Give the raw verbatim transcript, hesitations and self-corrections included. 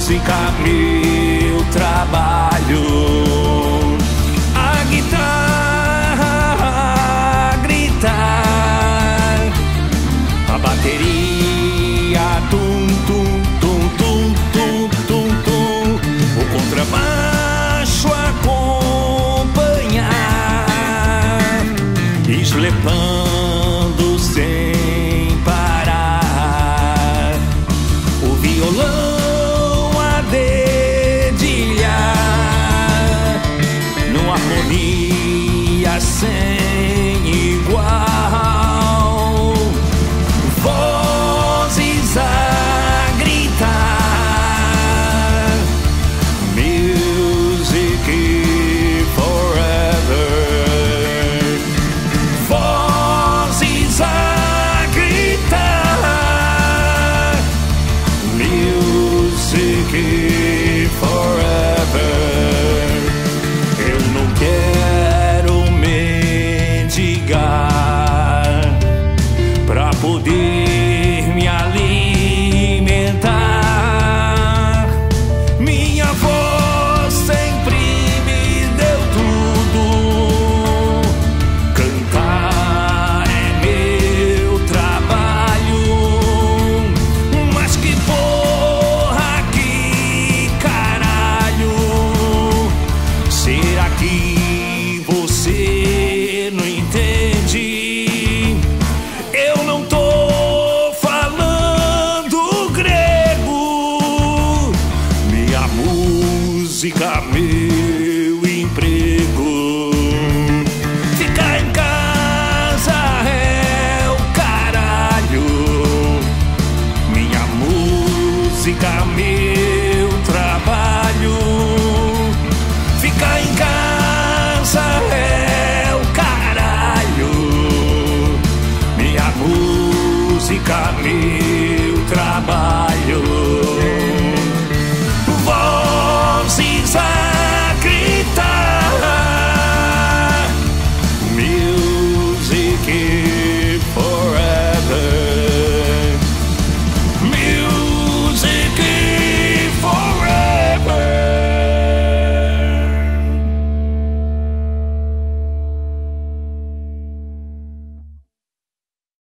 música, meu trabalho. A guitarra gritar, a bateria tum tum tum tum tum tum tum, o contrabaixo acompanhar, eslepando sem parar, o violão a dedilhar, numa harmonia sem igual, vozes a gritar, music forever, vozes a gritar, music forever. Eu não quero mendigar pra poder me alimentar. Minha voz sempre me deu tudo. Cantar é meu trabalho. Mas que porra, que caralho, será que você não entende? Eu não tô falando grego. Minha música, meu emprego. Ficar em casa é o caralho. Minha música, meu trabalho. Ficar em casa é o caralho. Minha música, meu